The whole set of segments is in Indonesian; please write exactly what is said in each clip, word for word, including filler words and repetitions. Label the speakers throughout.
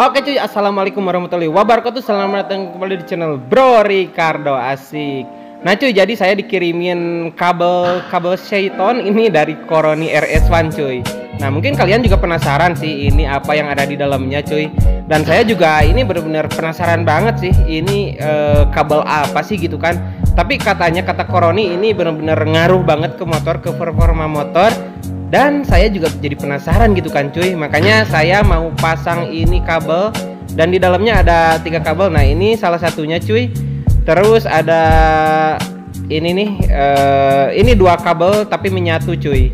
Speaker 1: Oke cuy, assalamualaikum warahmatullahi wabarakatuh. Selamat datang kembali di channel Bro Ricardo Asik. Nah cuy, jadi saya dikirimin kabel kabel Shaiton ini dari Koroni R S satu cuy. Nah mungkin kalian juga penasaran sih ini apa yang ada di dalamnya cuy. Dan saya juga ini benar-benar penasaran banget sih ini eh, kabel apa sih gitu kan. Tapi katanya kata Koroni ini benar-benar ngaruh banget ke motor, ke performa motor. Dan saya juga jadi penasaran gitu kan cuy. Makanya saya mau pasang ini kabel. Dan di dalamnya ada tiga kabel. Nah ini salah satunya cuy. Terus ada ini nih uh, ini dua kabel tapi menyatu cuy.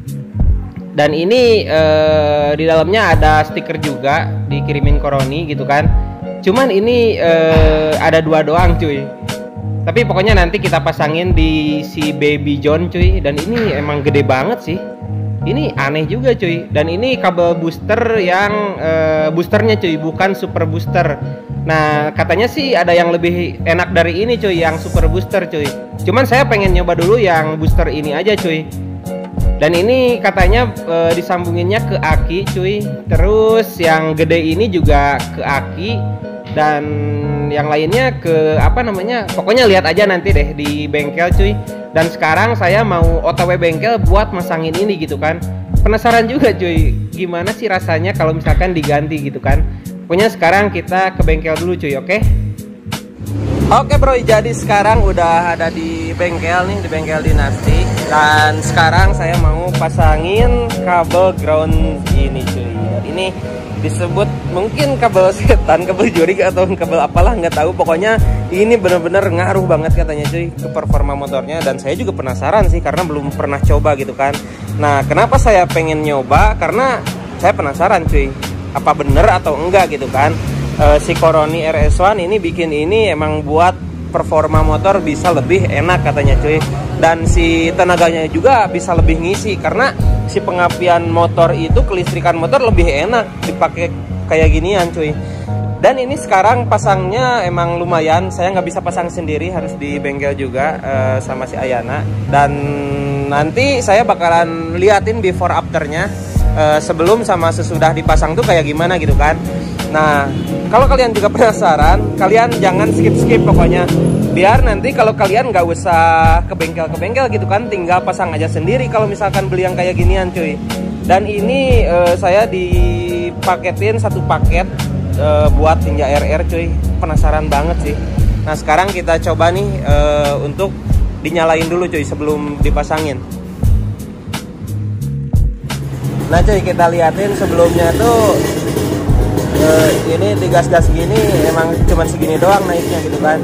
Speaker 1: Dan ini uh, di dalamnya ada stiker juga dikirimin Koroni gitu kan. Cuman ini uh, ada dua doang cuy. Tapi pokoknya nanti kita pasangin di si Baby John cuy. Dan ini emang gede banget sih. Ini aneh juga cuy. Dan ini kabel booster yang uh, boosternya cuy, bukan super booster. Nah katanya sih ada yang lebih enak dari ini cuy, yang super booster cuy. Cuman saya pengen nyoba dulu yang booster ini aja cuy. Dan ini katanya uh, disambunginnya ke aki cuy. Terus yang gede ini juga ke aki. Dan yang lainnya ke apa namanya, pokoknya lihat aja nanti deh di bengkel cuy. Dan sekarang saya mau O T W bengkel buat masangin ini gitu kan. Penasaran juga cuy, gimana sih rasanya kalau misalkan diganti gitu kan. Pokoknya sekarang kita ke bengkel dulu cuy, oke? Oke bro, jadi sekarang udah ada di bengkel nih, di bengkel Dinasti. Dan sekarang saya mau pasangin kabel ground ini cuy. Ini disebut mungkin kabel setan, kabel jurik atau kabel apalah nggak tahu. Pokoknya ini bener-bener ngaruh banget katanya cuy ke performa motornya. Dan saya juga penasaran sih karena belum pernah coba gitu kan. Nah kenapa saya pengen nyoba, karena saya penasaran cuy apa bener atau enggak gitu kan. e, si Koroni R S satu ini bikin ini emang buat performa motor bisa lebih enak katanya cuy. Dan si tenaganya juga bisa lebih ngisi, karena si pengapian motor itu, kelistrikan motor lebih enak dipakai kayak ginian cuy. Dan ini sekarang pasangnya emang lumayan. Saya nggak bisa pasang sendiri, harus di bengkel juga uh, sama si Ayana. Dan nanti saya bakalan liatin before afternya, uh, sebelum sama sesudah dipasang tuh kayak gimana gitu kan. Nah kalau kalian juga penasaran, kalian jangan skip-skip pokoknya. Biar nanti kalau kalian nggak usah ke bengkel-ke bengkel gitu kan, tinggal pasang aja sendiri kalau misalkan beli yang kayak ginian cuy. Dan ini uh, saya dipaketin satu paket uh, buat Ninja R R cuy. Penasaran banget sih. Nah sekarang kita coba nih uh, untuk dinyalain dulu cuy sebelum dipasangin. Nah cuy, kita liatin sebelumnya tuh uh, ini digas-gas gini emang cuma segini doang naiknya gitu kan.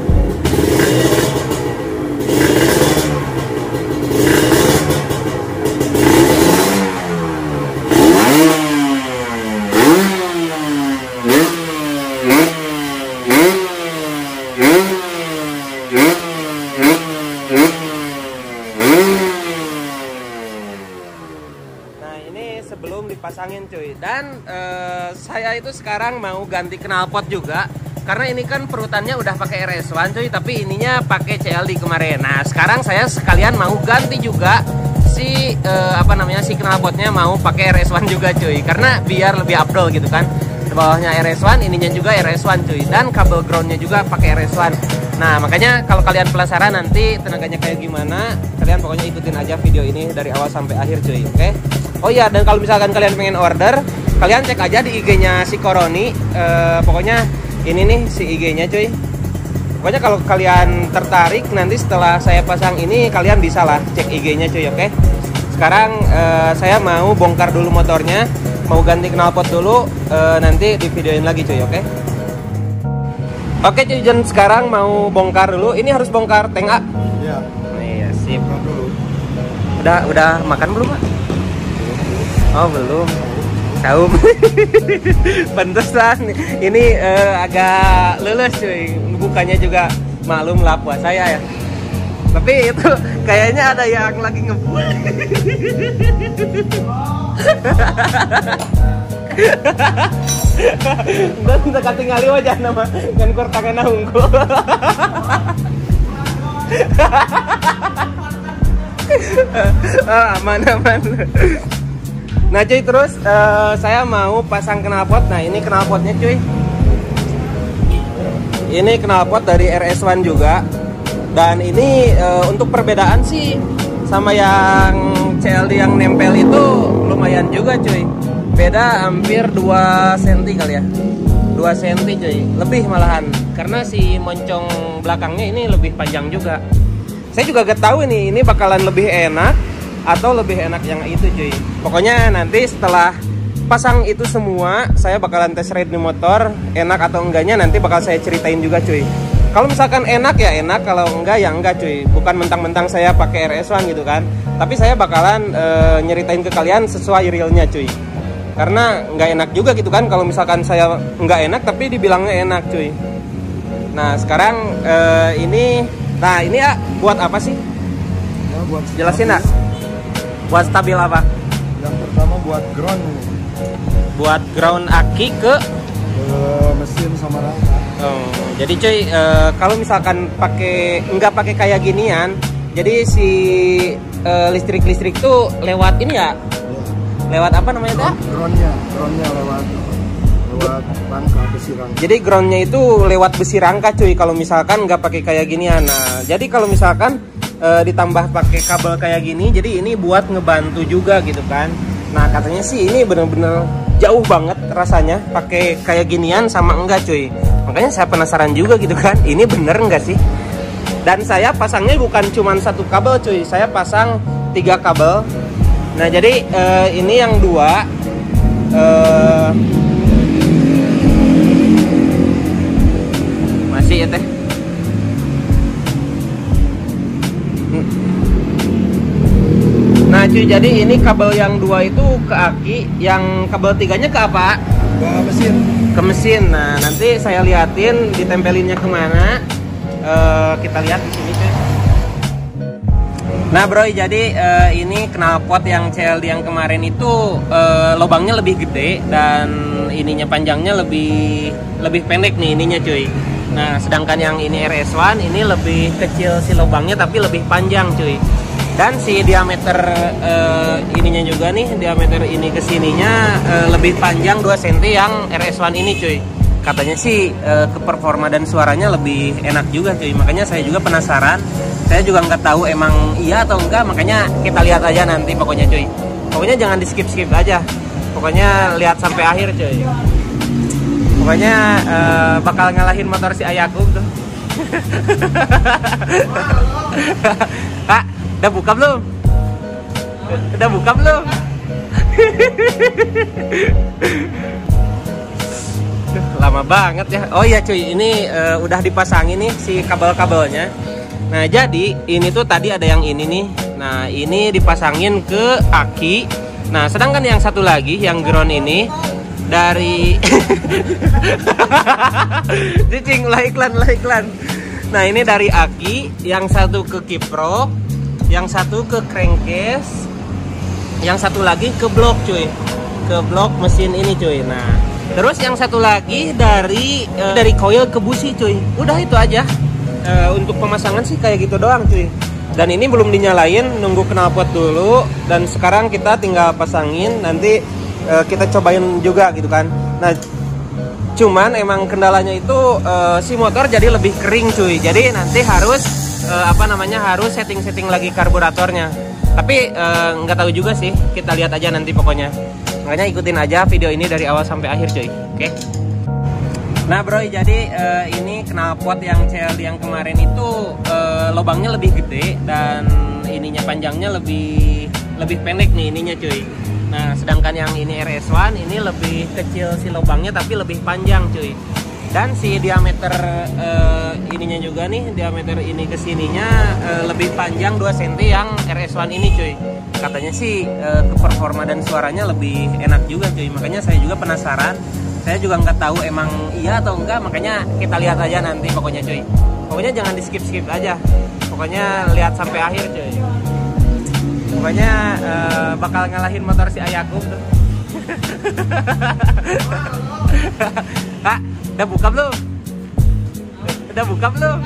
Speaker 1: Nah ini sebelum dipasangin cuy. Dan uh, saya itu sekarang mau ganti knalpot juga, karena ini kan perutannya udah pakai R S satu cuy, tapi ininya pakai C L D kemarin. Nah sekarang saya sekalian mau ganti juga si uh, apa namanya si knalpotnya, mau pakai R S satu juga cuy, karena biar lebih afdol gitu kan. Di bawahnya R S satu, ininya juga R S satu cuy, dan kabel groundnya juga pakai R S satu. Nah makanya kalau kalian penasaran nanti tenaganya kayak gimana, kalian pokoknya ikutin aja video ini dari awal sampai akhir cuy, oke? Okay? Oh iya, dan kalau misalkan kalian pengen order, kalian cek aja di I G-nya si Koroni. uh, pokoknya ini nih si I G-nya cuy. Pokoknya kalau kalian tertarik nanti setelah saya pasang ini, kalian bisa lah cek I G-nya cuy, oke? Okay? Sekarang uh, saya mau bongkar dulu motornya, mau ganti knalpot dulu, uh, nanti di videoin lagi cuy, oke? Okay? Oke cuy, dan sekarang mau bongkar dulu. Ini harus bongkar tank A.
Speaker 2: Iya.
Speaker 1: Oh, iya sip.
Speaker 2: Dulu.
Speaker 1: Udah udah makan belum Pak? Oh belum. Saum. Pantesan ini uh, agak leles cuy. Bukannya juga maklum lah puasa ya. Tapi itu kayaknya ada yang lagi ngebul. Dan kita katingali wajah nama kan kur tangan unggul. Ah, aman aman. Nah cuy, terus uh, saya mau pasang knalpot. Nah ini knalpotnya cuy. ini knalpot dari R S satu juga. Dan ini uh, untuk perbedaan sih sama yang C L D yang nempel itu lumayan juga cuy. Beda hampir dua senti kali ya. dua senti cuy, lebih malahan. Karena si moncong belakangnya ini lebih panjang juga. Saya juga gak tahu ini ini bakalan lebih enak atau lebih enak yang itu cuy. Pokoknya nanti setelah pasang itu semua, saya bakalan tes ride di motor. Enak atau enggaknya nanti bakal saya ceritain juga cuy. Kalau misalkan enak ya enak, kalau enggak ya enggak cuy. Bukan mentang-mentang saya pakai R S satu gitu kan. Tapi saya bakalan e, nyeritain ke kalian sesuai realnya cuy. Karena nggak enak juga gitu kan kalau misalkan saya nggak enak tapi dibilangnya enak cuy. Nah sekarang e, ini, nah ini ya buat apa sih?
Speaker 2: Ya, buat
Speaker 1: jelasin nak. Buat stabil apa?
Speaker 2: Yang pertama buat ground.
Speaker 1: Buat ground aki ke
Speaker 2: ke mesin sama rangka.
Speaker 1: Oh, jadi cuy e, kalau misalkan pakai nggak pakai kayak ginian, jadi si e, listrik-listrik tuh lewat ini ya? Lewat apa namanya tuh?
Speaker 2: Groundnya, groundnya lewat lewat rangka besi rangka.
Speaker 1: Jadi groundnya itu lewat besi rangka cuy. Kalau misalkan nggak pakai kayak ginian, nah jadi kalau misalkan e, ditambah pakai kabel kayak gini, jadi ini buat ngebantu juga gitu kan. Nah katanya sih ini bener-bener jauh banget rasanya pakai kayak ginian sama enggak cuy. Makanya saya penasaran juga gitu kan, ini bener enggak sih? Dan saya pasangnya bukan cuma satu kabel cuy, saya pasang tiga kabel. Nah jadi uh, ini yang dua uh, masih ya teh. Nah cuy, jadi ini kabel yang dua itu ke aki, yang kabel tiganya ke apa?
Speaker 2: Ke mesin.
Speaker 1: Ke mesin. Nah nanti saya liatin ditempelinnya kemana. Uh, kita lihat di sini cuy. Nah bro, jadi uh, ini knalpot yang C L D yang kemarin itu uh, lubangnya lebih gede dan ininya panjangnya lebih lebih pendek nih ininya cuy. Nah sedangkan yang ini R S satu ini lebih kecil si lubangnya tapi lebih panjang cuy. Dan si diameter uh, ininya juga nih, diameter ini ke sininya uh, lebih panjang dua senti yang R S satu ini cuy. Katanya sih uh, ke performa dan suaranya lebih enak juga cuy. Makanya saya juga penasaran. Saya juga nggak tahu emang iya atau enggak, makanya kita lihat aja nanti pokoknya cuy. Pokoknya jangan di skip-skip aja. Pokoknya lihat sampai akhir cuy. Pokoknya uh, bakal ngalahin motor si Ayakub tuh. Kak, udah buka belum? Udah buka belum? Lama banget ya. Oh iya cuy, ini uh, udah dipasangin nih si kabel-kabelnya. Nah jadi ini tuh tadi ada yang ini nih. Nah ini dipasangin ke aki. Nah sedangkan yang satu lagi yang ground ini dari cicing lah iklan lah iklan. Nah ini dari aki, yang satu ke kipro, yang satu ke crankcase, yang satu lagi ke blok cuy, ke blok mesin ini cuy. Nah terus yang satu lagi dari uh, dari coil ke busi cuy. Udah itu aja. Uh, untuk pemasangan sih kayak gitu doang cuy. Dan ini belum dinyalain, nunggu knalpot dulu. Dan sekarang kita tinggal pasangin. Nanti uh, kita cobain juga gitu kan. Nah cuman emang kendalanya itu uh, si motor jadi lebih kering cuy. Jadi nanti harus uh, apa namanya harus setting-setting lagi karburatornya. Tapi nggak uh, tahu juga sih. Kita lihat aja nanti pokoknya. Makanya ikutin aja video ini dari awal sampai akhir cuy. Oke okay? Nah bro, jadi uh, ini knalpot yang C L D yang kemarin itu uh, lubangnya lebih gede dan ininya panjangnya lebih lebih pendek nih ininya cuy. Nah sedangkan yang ini R S satu ini lebih kecil si lubangnya tapi lebih panjang cuy. Dan si diameter uh, ininya juga nih, diameter ini ke sininya uh, lebih panjang dua senti yang R S satu ini cuy. Katanya sih uh, ke performa dan suaranya lebih enak juga cuy. Makanya saya juga penasaran. Saya juga nggak tahu emang iya atau enggak, makanya kita lihat aja nanti pokoknya cuy. Pokoknya jangan di skip-skip aja. Pokoknya lihat sampai akhir cuy. Pokoknya uh, bakal ngalahin motor si Ayakub tuh. Kak, udah buka belum? Udah buka belum?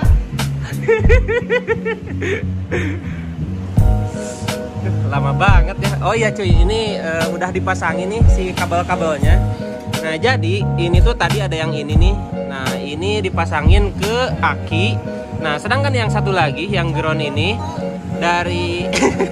Speaker 1: Lama banget ya. Oh iya cuy, ini uh, udah dipasangin nih si kabel-kabelnya. Nah jadi ini tuh tadi ada yang ini nih. Nah ini dipasangin ke aki. Nah sedangkan yang satu lagi yang ground ini dari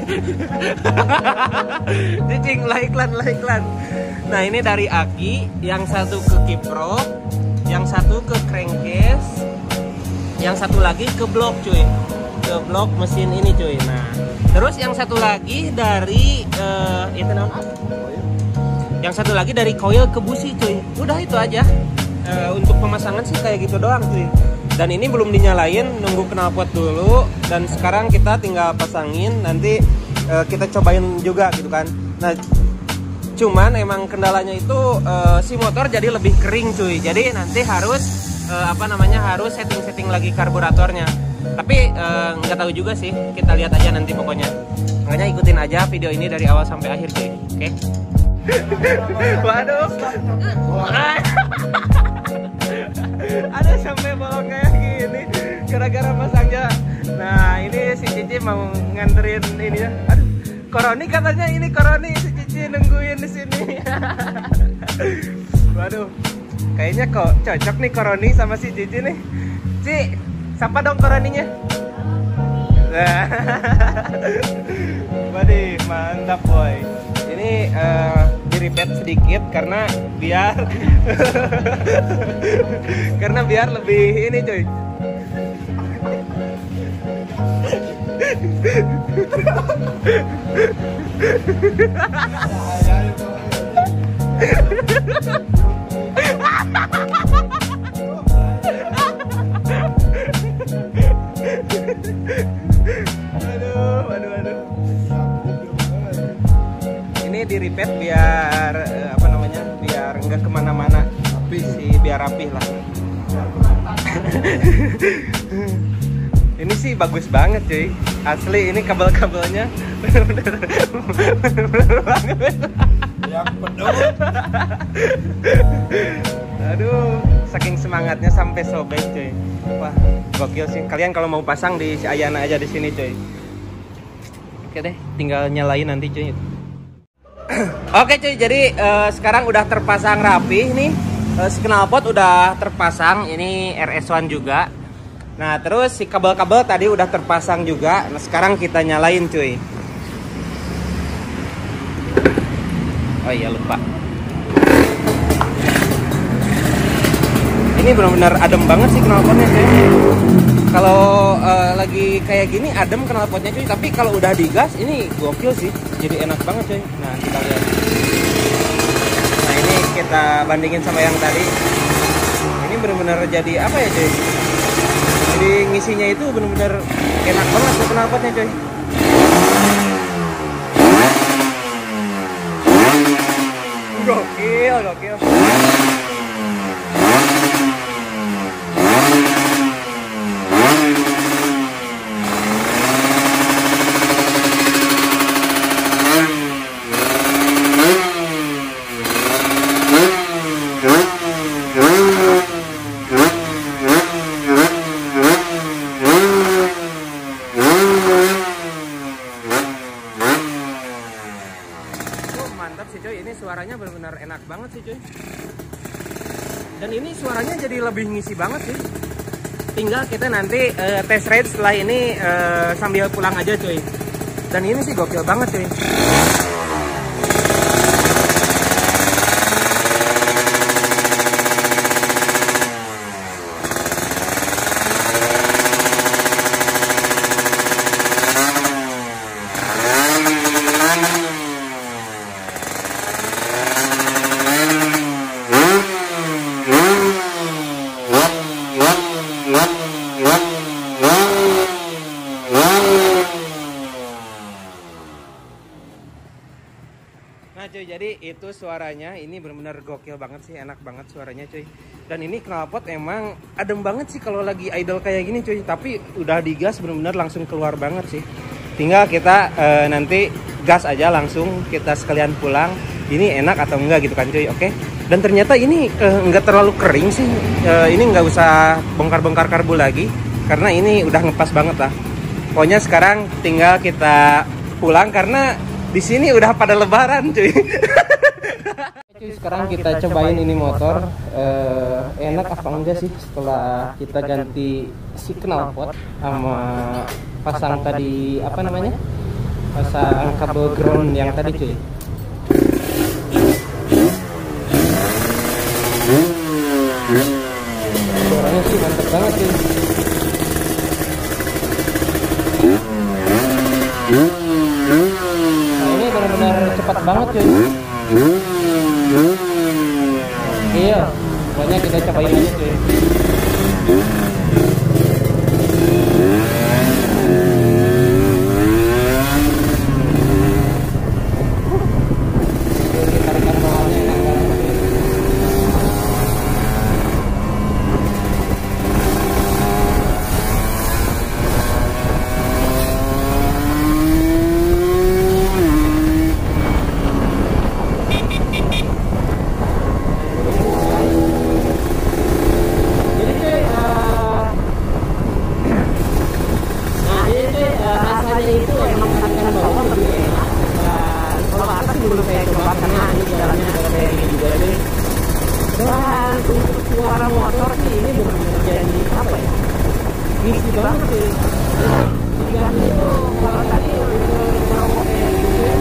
Speaker 1: cicing lah iklan lah iklan. Nah ini dari aki, yang satu ke kiprok, yang satu ke crankcase, yang satu lagi ke blok cuy, ke blok mesin ini cuy. Nah terus yang satu lagi dari uh, itu namanya yang satu lagi dari coil ke busi cuy. Udah itu aja. E, untuk pemasangan sih kayak gitu doang cuy. Dan ini belum dinyalain, nunggu knalpot dulu. Dan sekarang kita tinggal pasangin. Nanti e, kita cobain juga gitu kan. Nah cuman emang kendalanya itu e, si motor jadi lebih kering cuy. Jadi nanti harus e, apa namanya harus setting-setting lagi karburatornya. Tapi nggak tahu juga sih. Kita lihat aja nanti pokoknya. Makanya ikutin aja video ini dari awal sampai akhir cuy. Oke okay? Waduh, ada sampai bolong kayak gini gara-gara masangnya. Nah ini si Cici mau nganterin ini ya. Aduh, Koroni katanya ini Koroni, si Cici nungguin di sini. Waduh, kayaknya kok cocok nih Koroni sama si Cici nih. Ci, sapa dong Koroninya. Waduh, mantap boy. Ini uh, di repeat sedikit karena biar karena biar lebih ini cuy. Aduh, aduh, aduh. Ini di repeat biar eh, apa namanya biar nggak kemana-mana, tapi sih biar rapih lah. Ini sih bagus banget cuy, asli ini kabel-kabelnya bener-bener banget. Yang penuh. Aduh, saking semangatnya sampai sobek cuy. Wah, gokil sih. Kalian kalau mau pasang di si Ayana aja di sini cuy. Oke deh, tinggal nyalain nanti cuy. Oke cuy, jadi uh, sekarang udah terpasang rapi nih. Uh, si knalpot udah terpasang, ini R S satu juga. Nah terus si kabel-kabel tadi udah terpasang juga. Nah sekarang kita nyalain cuy. Oh iya lupa. Ini benar-benar adem banget sih knalpotnya cuy. Kalau uh, lagi kayak gini adem knalpotnya cuy, tapi kalau udah digas ini gokil sih, jadi enak banget cuy. Nah kita lihat. Nah ini kita bandingin sama yang tadi. Ini benar-benar jadi apa ya cuy? Jadi ngisinya itu benar-benar enak banget tuh knalpotnya cuy. Gokil, gokil. Mantap sih cuy, ini suaranya benar-benar enak banget sih cuy. Dan ini suaranya jadi lebih ngisi banget sih. Tinggal kita nanti uh, test ride setelah ini uh, sambil pulang aja cuy. Dan ini sih gokil banget cuy. Nah cuy, jadi itu suaranya, ini benar-benar gokil banget sih, enak banget suaranya cuy. Dan ini knalpot emang adem banget sih kalau lagi idle kayak gini cuy. Tapi udah digas benar-benar langsung keluar banget sih. Tinggal kita e, nanti gas aja langsung, kita sekalian pulang. Ini enak atau enggak gitu kan cuy, oke? Dan ternyata ini e, enggak terlalu kering sih. E, ini nggak usah bongkar-bongkar karbu lagi, karena ini udah ngepas banget lah. Pokoknya sekarang tinggal kita pulang karena di sini udah pada lebaran cuy. Cuy, sekarang kita cobain ini motor. Eh, enak apa enggak sih setelah kita ganti si knalpot sama pasang tadi apa namanya? Pasang kabel ground yang tadi cuy. Suaranya sih mantep banget cuy. Nah, ini benar-benar cepat banget cuy. Iya, pokoknya kita cobain aja cuy. Kita rekam bawahnya enak banget cuy. Itu emang akan bawah lebih enak. Dan kalau atas belum saya coba karena ini jalannya agak kayak gini juga sih. Dan untuk suara motor sih ini benar-benar jadi apa ya? Misi banget sih. Dan itu kalau tadi untuk mau kayak gitu ya.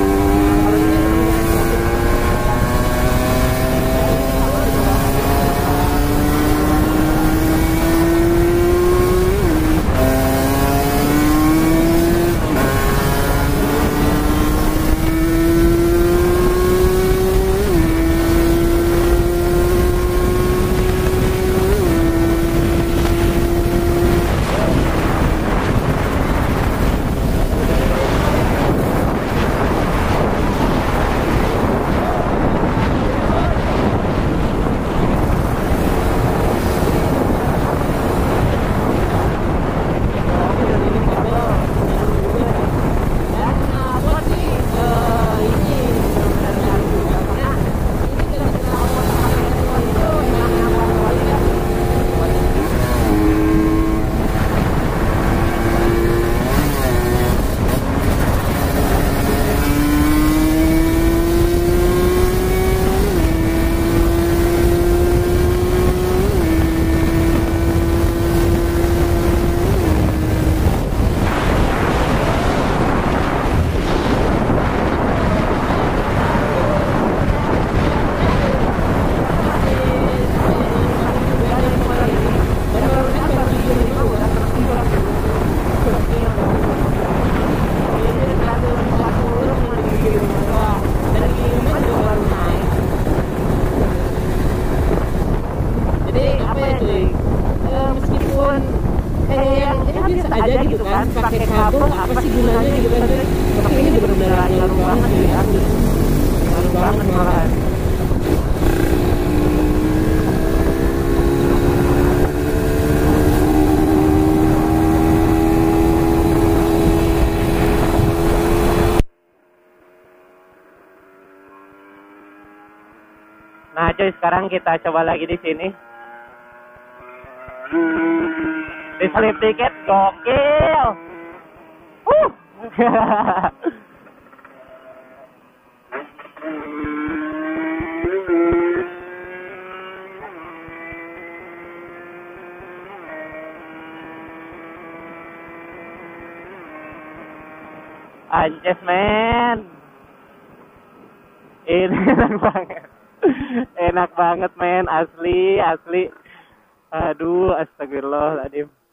Speaker 1: Aja gitu kan, pakai kabel apa sih gunanya gitu kan, tapi ini benar-benar ngaruh banget sih, asli ngaruh banget malahan. Nah cuy, sekarang kita coba lagi di sini. Di slip tiket gokil. Uh. Anjes men. Ini enak banget. Enak banget men, asli, asli. Aduh, astagfirullahaladzim.